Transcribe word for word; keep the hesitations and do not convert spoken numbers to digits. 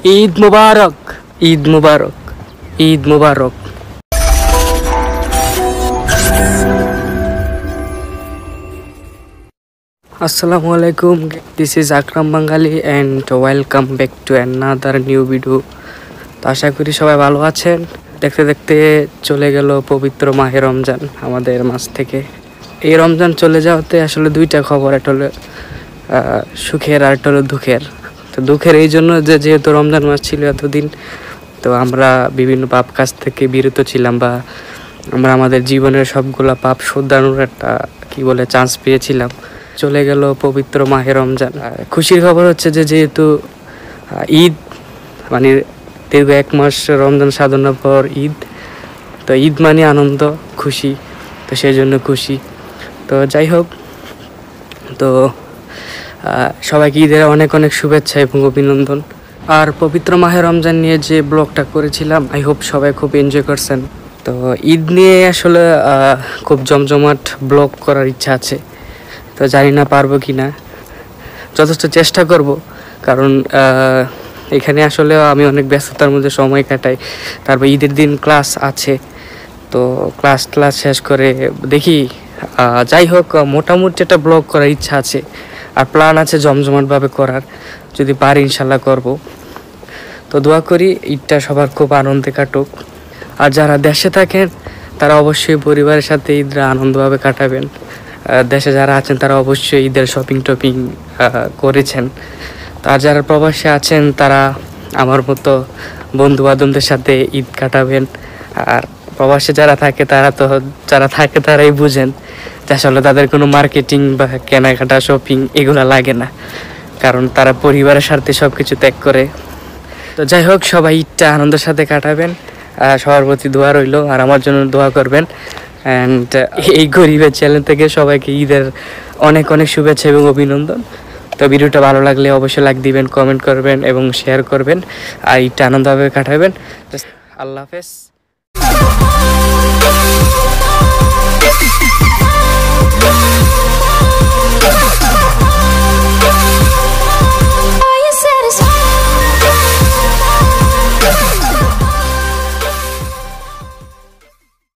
ঈদ মুবারক, ঈদ মুবারক, ঈদ মুবারক। আসসালামু আলাইকুম, this is Akram Bangali and welcome back to another new video. তো আশা করি সবাই ভালো আছেন। দেখতে দেখতে চলে গেল পবিত্র মাহে রমজান আমাদের মাঝ থেকে। এই রমজান চলে যাওয়াতে আসলে দুইটা খবর, একটা হলো সুখের আর একটা হলো দুঃখের। তো দুঃখের এই জন্য যে যেহেতু রমজান মাস ছিল এতদিন, তো আমরা বিভিন্ন পাপ কাজ থেকে বিরত ছিলাম, বা আমরা আমাদের জীবনের সবগুলা পাপ শোধরানোর একটা কি বলে চান্স পেয়েছিলাম। চলে গেল পবিত্র মাহে রমজান। খুশির খবর হচ্ছে যে যেহেতু ঈদ, মানে দীর্ঘ এক মাস রমজান সাধনার পর ঈদ, তো ঈদ মানে আনন্দ, খুশি, তো সেই জন্য খুশি। তো যাই হোক, তো সবাইকে ঈদের অনেক অনেক শুভেচ্ছা এবং অভিনন্দন। আর পবিত্র মাহে রমজান নিয়ে যে ব্লগটা করেছিলাম, আই হোপ সবাই খুব এনজয় করছেন। তো ঈদ নিয়ে আসলে খুব জমজমাট ব্লগ করার ইচ্ছা আছে, তো জানি না পারবো কি না, যথেষ্ট চেষ্টা করব। কারণ এখানে আসলে আমি অনেক ব্যস্ততার মধ্যে সময় কাটাই। তারপর ঈদের দিন ক্লাস আছে, তো ক্লাস ক্লাস শেষ করে দেখি। যাই হোক, মোটামুটি একটা ব্লগ করার ইচ্ছা আছে, আর প্ল্যান আছে জমজমাটভাবে করার। যদি পারি ইনশাল্লাহ করব। তো দোয়া করি ঈদটা সবার খুব আনন্দে কাটুক। আর যারা দেশে থাকেন তারা অবশ্যই পরিবারের সাথে ঈদরা আনন্দভাবে কাটাবেন। দেশে যারা আছেন তারা অবশ্যই ঈদের শপিং টপিং করেছেন। আর যারা প্রবাসে আছেন তারা আমার মতো বন্ধু বান্ধবদের সাথে ঈদ কাটাবেন। আর প্রবাসে যারা থাকে তারা তো যারা থাকে তারাই বুঝেন যে আসলে তাদের কোনো মার্কেটিং বা কেনাকাটা শপিং এগুলো লাগে না, কারণ তারা পরিবারের সাথে সব কিছু ত্যাগ করে। তো যাই হোক, সবাই ঈদটা আনন্দের সাথে কাটাবেন। সবার প্রতি দোয়া রইল, আর আমার জন্য দোয়া করবেন। অ্যান্ড এই গরিবের চ্যানেল থেকে সবাইকে ঈদের অনেক অনেক শুভেচ্ছা এবং অভিনন্দন। তো ভিডিওটা ভালো লাগলে অবশ্যই লাইক দিবেন, কমেন্ট করবেন এবং শেয়ার করবেন। আর ঈদটা আনন্দভাবে কাটাবেন। আল্লাহ হাফেজ।